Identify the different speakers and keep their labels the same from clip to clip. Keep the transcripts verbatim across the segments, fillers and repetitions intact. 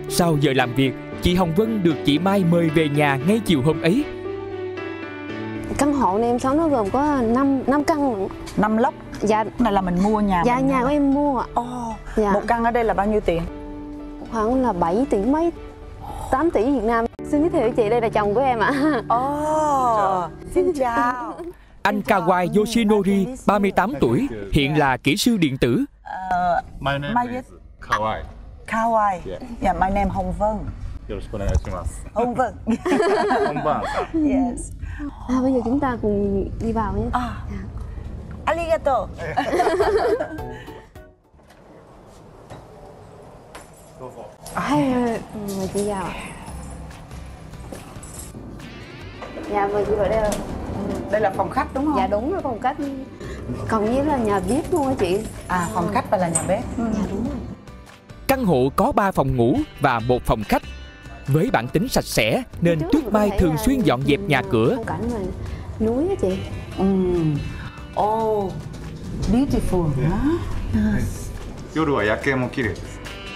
Speaker 1: Sau giờ làm việc, chị Hồng Vân được chị Mai mời về nhà ngay chiều hôm ấy.
Speaker 2: Căn hộ này em sống nó gồm có năm năm căn.
Speaker 3: năm lốc.
Speaker 2: Dạ.
Speaker 3: Này là mình mua nhà.
Speaker 2: Dạ, nhà của em mua ạ.
Speaker 3: Ồ,
Speaker 2: dạ.
Speaker 3: Một căn ở đây là bao nhiêu tiền?
Speaker 2: Khoảng là bảy tỷ mấy, tám tỷ Việt Nam. Xin giới thiệu chị, đây là chồng của em ạ.
Speaker 3: Ồ, xin chào.
Speaker 1: Anh Kawai Yoshinori, ba mươi tám tuổi, hiện là kỹ sư điện tử.
Speaker 3: Uh,
Speaker 4: My name is Kawai.
Speaker 3: Kawai. Yeah. Yeah, my name Hồng Vân. Hồng Vân.
Speaker 4: Hồng Vân.
Speaker 3: Yes.
Speaker 2: À, bây giờ chúng ta cùng đi vào nhé.
Speaker 3: À. Arigato.
Speaker 2: Hay, mời chị vào. Dạ, mời chị vào đây.
Speaker 3: Đây là phòng khách đúng không?
Speaker 2: Dạ đúng rồi, phòng khách. Còn như là nhà bếp luôn á chị.
Speaker 3: À, phòng khách và là nhà bếp.
Speaker 2: Ừ. Dạ đúng rồi.
Speaker 1: Căn hộ có ba phòng ngủ và một phòng khách. Với bản tính sạch sẽ nên Tuyết Mai thường xuyên dọn dẹp nhà cửa.
Speaker 2: Phong cảnh mà núi á chị.
Speaker 3: Ừ. Oh, beautiful.
Speaker 4: Yes. 夜は夜景も綺麗です。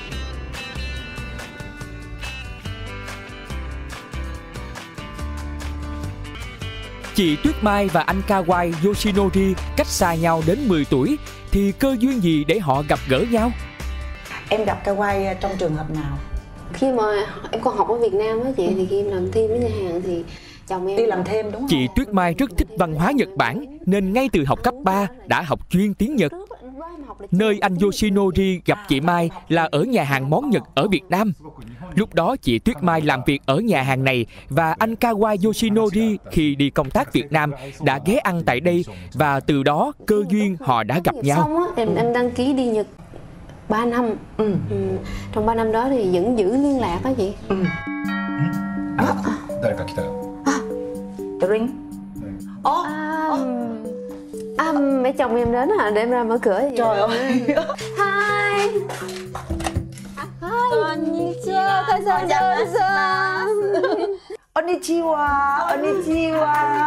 Speaker 1: Chị Tuyết Mai và anh Kawai Yoshinori cách xa nhau đến mười tuổi, thì cơ duyên gì để họ gặp gỡ nhau?
Speaker 3: Em gặp Kawai trong trường hợp nào?
Speaker 2: Khi mà em còn học ở Việt Nam á chị, thì khi em làm thêm với nhà hàng thì chồng em
Speaker 3: đi làm thêm đúng không?
Speaker 1: Chị Tuyết Mai rất thích văn hóa Nhật Bản nên ngay từ học cấp ba đã học chuyên tiếng Nhật. Nơi anh Yoshinori gặp chị Mai là ở nhà hàng món Nhật ở Việt Nam. Lúc đó chị Tuyết Mai làm việc ở nhà hàng này và anh Kawai Yoshinori khi đi công tác Việt Nam đã ghé ăn tại đây, và từ đó cơ duyên họ đã gặp nhau.
Speaker 2: Xong á, em, em đăng ký đi Nhật ba năm. Ừ. Ừ. Trong ba năm đó thì vẫn giữ liên lạc á chị. Ừ.
Speaker 4: À.誰か来たよ.
Speaker 3: The ring.
Speaker 2: Ồ. À, à, mẹ chồng em đến hả? Để em ra mở cửa.
Speaker 3: Trời ơi.
Speaker 2: Hi. Hi. Konnichiwa. Konnichiwa.
Speaker 3: Konnichiwa. Konnichiwa.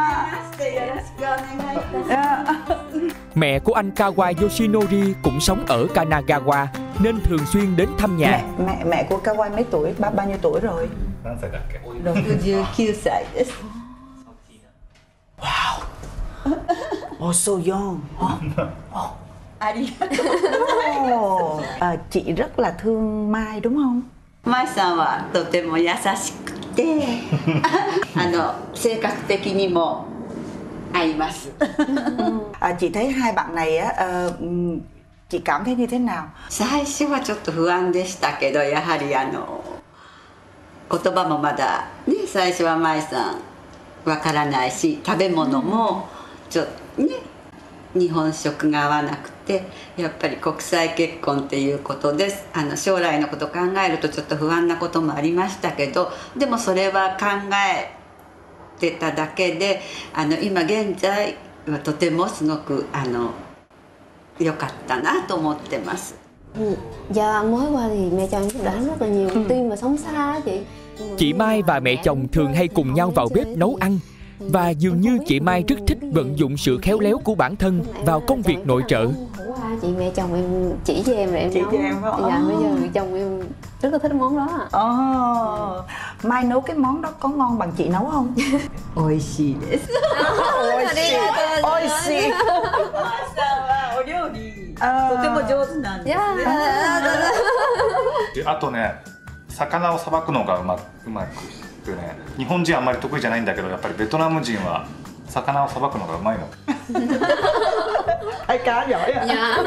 Speaker 1: Mẹ của anh Kawai Yoshinori cũng sống ở Kanagawa nên thường xuyên đến thăm nhà.
Speaker 3: Mẹ mẹ, mẹ của Kawai mấy tuổi? Ba bao nhiêu tuổi rồi?
Speaker 4: Rồi
Speaker 3: sáu歳です. Wow. Oh, so young. Oh. Oh. À, chị rất là thương Mai đúng không?
Speaker 5: Mai さんはとても優しくて、あの性格的にも合います。
Speaker 3: À, chị thấy hai bạn này á, uh, chị cảm thấy như thế nào?
Speaker 5: 最初はちょっと不安でしたけど、やはりあの言葉もまだね、最初はMai さんわからないし、食べ物もちょっとね、日本食が合わなくて、やっぱり国際結婚っていうことです。あの将来のことを考えるとちょっと不安なこともありましたけど、でもそれは考えてただけで、あの今現在はとてもすごくあの良かったなと思ってます。
Speaker 2: Dạ, mới qua thì mẹ chồng giúp đỡ rất là nhiều. Tuy mà sống xa á chị.
Speaker 1: Chị Mai và mẹ chồng thường hay cùng nhau vào bếp nấu ăn. Và dường như chị Mai rất thích vận dụng sự khéo léo của bản thân vào công việc nội trợ.
Speaker 2: Chị mẹ chồng em chỉ cho em rồi em
Speaker 3: chỉ
Speaker 2: nấu.
Speaker 3: Cho em phải không?
Speaker 2: Dạ, bây giờ mẹ chồng em rất là thích món đó ạ.
Speaker 3: Oh. Mai nấu cái món đó có ngon bằng chị nấu không? Oishii desu. Oishii. Oishii.
Speaker 5: お料理とても上手なんですね。
Speaker 4: あとね、魚をさばくのがうまうまくてね、日本人あんまり得意じゃないんだけど、やっぱりベトナム人は魚をさばくのがうまいの。
Speaker 3: Ai cá giỏi à?
Speaker 2: Dạ.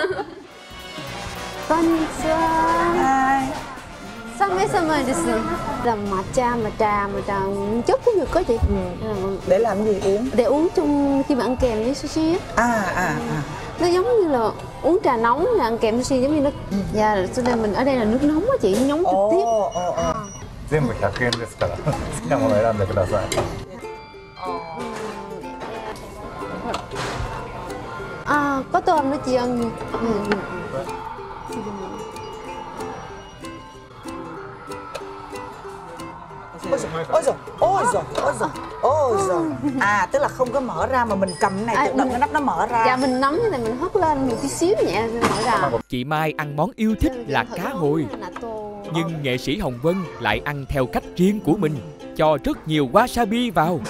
Speaker 2: Konnichiwa. Samesama desu. Là matcha, matcha, matcha chất của Nhật có chị.
Speaker 3: Để làm gì uống?
Speaker 2: Để uống chung khi mà ăn kèm với sushi á.
Speaker 3: À à à.
Speaker 2: Nó giống như là uống trà nóng là ăn kèm sushi, giống như nó. Dạ, cho nên mình ở đây là nước nóng á chị, nóng trực tiếp.
Speaker 3: Ồ ồ ồ.
Speaker 4: 全部ひゃくえんですから、好きなものを選んでください。
Speaker 2: À, có tôm nữa chị ơi.
Speaker 3: Ôi giời, ôi giời, ôi giời, ôi giời, ôi giời. À, tức là không có mở ra mà mình cầm cái này tự động cái nắp nó mở ra.
Speaker 2: Dạ, mình nắm cái này mình hất lên một tí xíu nhẹ mở ra.
Speaker 1: Chị Mai ăn món yêu thích là cá hồi. Nhưng nghệ sĩ Hồng Vân lại ăn theo cách riêng của mình, cho rất nhiều wasabi vào.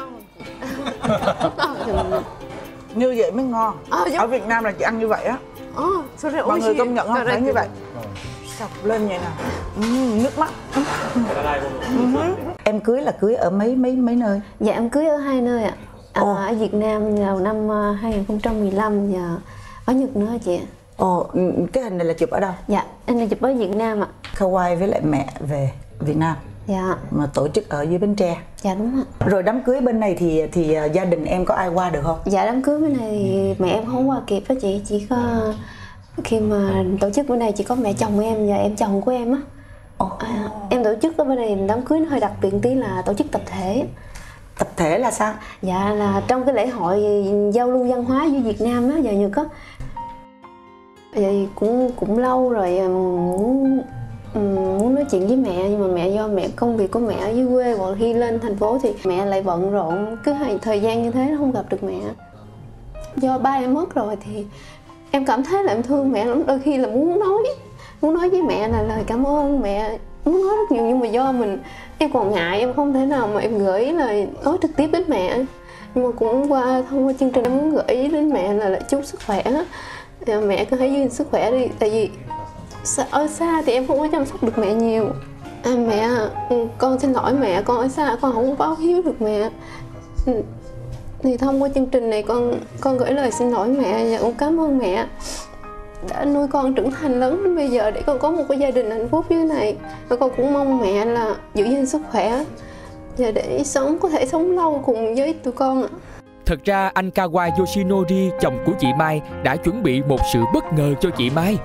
Speaker 3: Như vậy mới ngon.
Speaker 2: Ờ,
Speaker 3: Ở Việt Nam là chị ăn như vậy á.
Speaker 2: Ờ,
Speaker 3: Mọi người công nhận không? Phải như vậy. Sọc lên vậy nè. Uhm, nước mắt. Uhm. Em cưới là cưới ở mấy mấy mấy nơi?
Speaker 2: Dạ em cưới ở hai nơi ạ. À, ở Việt Nam vào năm hai không một năm và ở Nhật nữa chị ạ.
Speaker 3: Ồ, cái hình này là chụp ở đâu?
Speaker 2: Dạ, anh này chụp ở Việt Nam ạ.
Speaker 3: Kawai với lại mẹ về Việt Nam.
Speaker 2: Dạ.
Speaker 3: Mà tổ chức ở dưới Bến Tre.
Speaker 2: Dạ đúng ạ.
Speaker 3: Rồi đám cưới bên này thì thì gia đình em có ai qua được không?
Speaker 2: Dạ đám cưới bên này thì mẹ em không qua kịp đó chị, chỉ có khi mà tổ chức bên này chỉ có mẹ chồng em và em chồng của em á. À, em tổ chức ở bên này đám cưới nó hơi đặc biệt tí là tổ chức tập thể.
Speaker 3: Tập thể là sao?
Speaker 2: Dạ là trong cái lễ hội giao lưu văn hóa giữa Việt Nam á và Nhật á. Vậy cũng cũng lâu rồi muốn muốn nói chuyện với mẹ, nhưng mà mẹ do mẹ công việc của mẹ ở dưới quê, còn khi lên thành phố thì mẹ lại bận rộn, cứ thời gian như thế nó không gặp được mẹ. Do ba em mất rồi thì em cảm thấy là em thương mẹ lắm, đôi khi là muốn nói muốn nói với mẹ là lời cảm ơn mẹ, muốn nói rất nhiều, nhưng mà do mình em còn ngại, em không thể nào mà em gửi lời nói trực tiếp đến mẹ. Nhưng mà cũng qua thông qua chương trình em muốn gửi đến mẹ là, là chúc sức khỏe, mẹ cứ hãy giữ sức khỏe đi, tại vì ở xa thì em không có chăm sóc được mẹ nhiều. À, mẹ con xin lỗi mẹ, con ở xa con không báo hiếu được mẹ, thì thông qua chương trình này con con gửi lời xin lỗi mẹ và con cảm ơn mẹ đã nuôi con trưởng thành lớn đến bây giờ để con có một cái gia đình hạnh phúc như thế này. Và con cũng mong mẹ là giữ gìn sức khỏe và để sống có thể sống lâu cùng với tụi con ạ.
Speaker 1: Thật ra anh Kawa Yoshinori, chồng của chị Mai, đã chuẩn bị một sự bất ngờ cho chị Mai.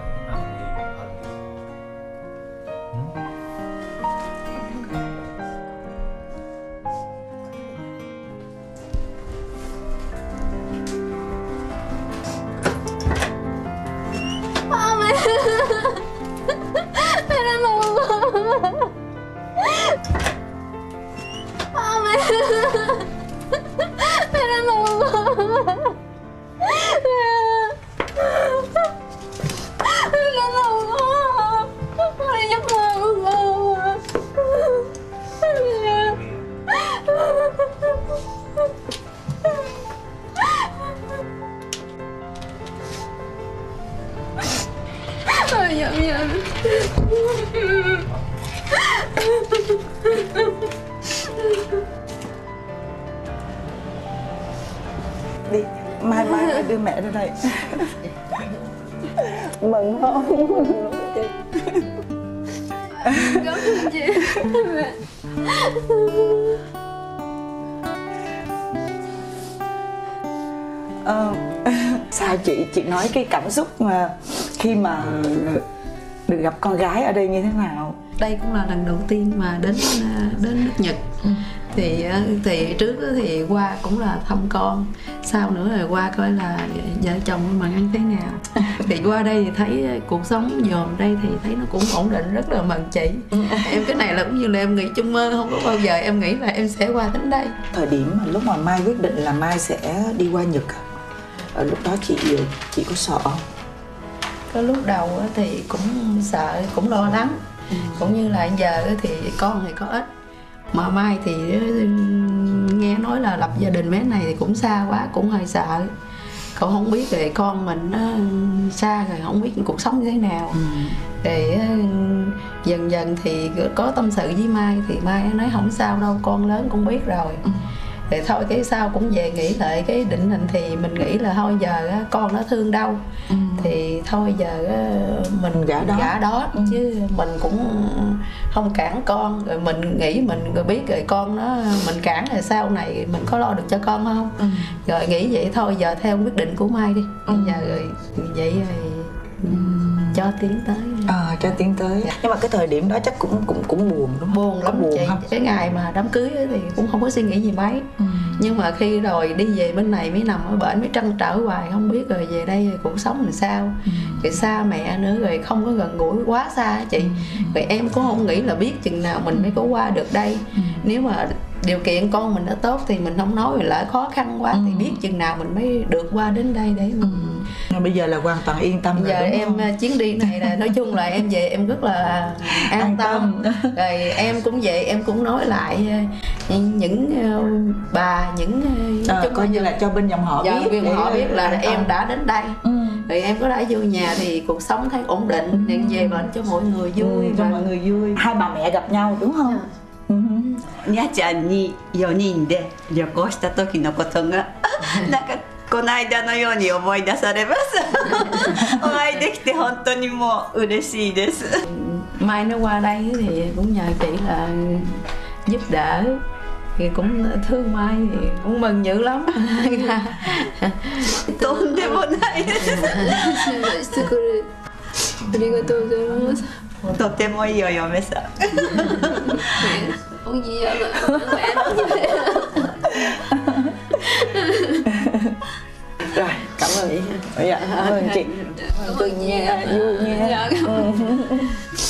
Speaker 3: Đi, Mai Mai đưa mẹ ra đây. Mừng không? Mừng lắm chị.
Speaker 2: Cảm ơn chị.
Speaker 3: Ờ, sao chị chị nói cái cảm xúc mà khi mà được gặp con gái ở đây như thế nào?
Speaker 6: Đây cũng là lần đầu tiên mà đến đến nước Nhật. Ừ. thì thì trước thì qua cũng là thăm con, sau nữa rồi qua coi là vợ chồng mình như thế nào. Thì qua đây thì thấy cuộc sống dòm đây thì thấy nó cũng ổn định, rất là mừng chị. Em cái này là cũng như là em nghĩ trong mơ, không có bao giờ em nghĩ là em sẽ qua đến đây.
Speaker 3: Thời điểm mà lúc mà Mai quyết định là Mai sẽ đi qua Nhật, ở lúc đó chị chị có sợ không?
Speaker 6: Cái lúc đầu thì cũng sợ, cũng lo lắng. Ừ. Cũng như là giờ thì con thì có ít, mà Mai thì nghe nói là lập gia đình bé này thì cũng xa quá, cũng hơi sợ. Cậu không biết về con mình nó xa rồi, không biết cuộc sống như thế nào. Ừ. Thì dần dần thì có tâm sự với Mai thì Mai nói không sao đâu, con lớn cũng biết rồi. Ừ. Thì thôi cái sau cũng về nghĩ lại cái định hình thì mình nghĩ là thôi giờ con nó thương đâu. Ừ. Thì thôi giờ mình gả đó, gả đó. Ừ. Chứ mình cũng không cản con, rồi mình nghĩ mình rồi biết rồi con nó mình cản rồi sau này mình có lo được cho con không. Ừ. Rồi nghĩ vậy thôi giờ theo quyết định của Mai đi. Ừ. Giờ rồi vậy rồi ừ. cho tiến tới.
Speaker 3: À, cho tiến tới. Dạ. Nhưng mà cái thời điểm đó chắc cũng cũng cũng buồn đúng không?
Speaker 6: Buồn lắm buồn chị. Không? Cái ngày mà đám cưới thì cũng không có suy nghĩ gì mấy. Ừ. Nhưng mà khi rồi đi về bên này mới nằm ở bển mới trăn trở hoài, không biết rồi về đây rồi cuộc sống làm sao. Ừ. Rồi xa mẹ nữa, rồi không có gần gũi, quá xa chị. Ừ. Rồi em cũng không nghĩ là biết chừng nào mình mới có qua được đây. Ừ. Nếu mà điều kiện con mình nó tốt thì mình không nói, lỡ khó khăn quá ừ. thì biết chừng nào mình mới được qua đến đây để mình
Speaker 3: ừ. Bây giờ là hoàn toàn yên tâm.
Speaker 6: Giờ
Speaker 3: rồi,
Speaker 6: em
Speaker 3: không?
Speaker 6: chuyến đi này là nói chung là em về em rất là an, an tâm. tâm Rồi em cũng vậy, em cũng nói lại những bà, những
Speaker 3: à, coi như là cho bên dòng họ
Speaker 6: dạ,
Speaker 3: biết
Speaker 6: để họ biết là em đã đến đây ừ. Rồi em có đã vô nhà thì cuộc sống thấy ổn định, ừ. về bệnh cho mọi người vui,
Speaker 3: ừ, cho mọi người vui. Hai bà mẹ gặp nhau đúng không?
Speaker 6: Ừ.
Speaker 5: にゃちゃんによにんで旅行した時のことがなんかこの間のように思い出されますお会いできて本当にもう嬉しいです
Speaker 6: Mai nó qua đây thì cũng nhờ chị là giúp đỡ, thì cũng thương Mai thì cũng mừng dữ lắm
Speaker 5: とんでもないです
Speaker 2: してくれありがとうございます。
Speaker 5: とてもいいお嫁さん
Speaker 2: Ông gì vậy mà mẹ nói như vậy.
Speaker 3: Rồi, cảm ơn. Dạ, cảm ơn chị.
Speaker 2: Cảm ơn nha.
Speaker 3: Vui nha.
Speaker 2: Dạ, cảm ơn.